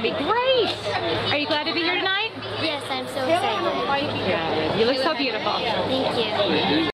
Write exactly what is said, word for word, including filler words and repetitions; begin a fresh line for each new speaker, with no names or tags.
be great. Are you glad to be here tonight?
Yes, I'm so excited.
Good. You look so beautiful.
Thank you.